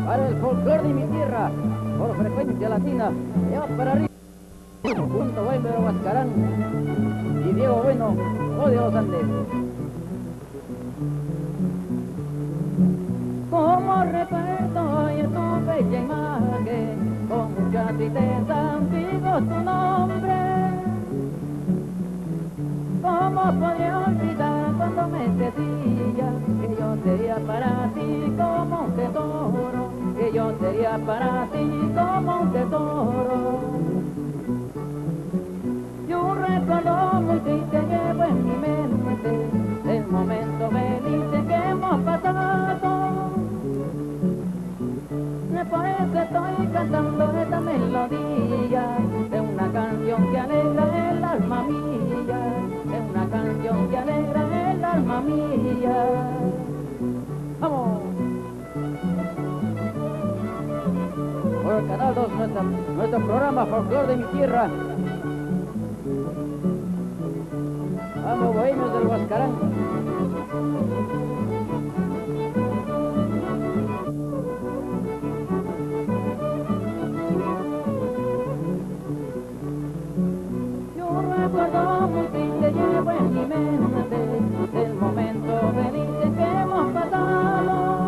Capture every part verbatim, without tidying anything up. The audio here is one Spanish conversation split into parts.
para el folclor de mi tierra, por frecuencia latina, allá para arriba, junto a Guaymero Huascarán y Diego Bueno, o de los Andes. Como recuerdo y tu bella imagen, con mucha tristeza digo tu nombre. ¿Cómo podría olvidar cuando me decías que yo sería para ti como un tesoro, que yo sería para ti como un tesoro? Yo un recuerdo muy triste llevo en mi mente el momento feliz que hemos pasado. Por eso estoy cantando esta melodía de una canción que alegra el alma mía, de una canción que alegra el alma mía. ¡Vamos! Por el Canal dos, nuestra, nuestro programa Folclor de mi tierra. ¡Vamos, bohemios del Huascarán! Recuerdo muy triste llevo en mi mente el momento feliz que hemos pasado.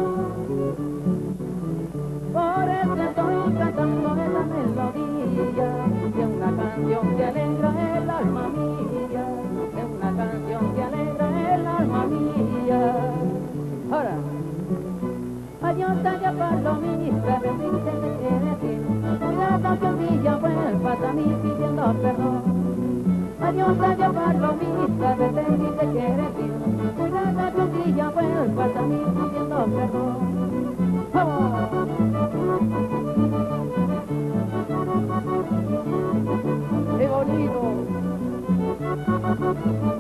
Por eso estoy cantando esa melodía de una canción que alegra el alma mía, de una canción que alegra el alma mía. Ahora, adiós allá palomita, bendita te quiere decir, cuidado que un día vuelvas a mí pidiendo perdón. Adiós, adiós, palomita, vete y te quiere decir, cuidado que un día vuelvas a mí pidiendo perdón. ¡Vamos! ¡Qué bonito!